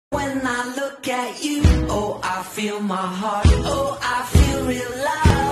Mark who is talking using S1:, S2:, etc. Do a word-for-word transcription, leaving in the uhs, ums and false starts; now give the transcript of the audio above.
S1: When I look at you, oh, I feel my heart, oh, I feel real love.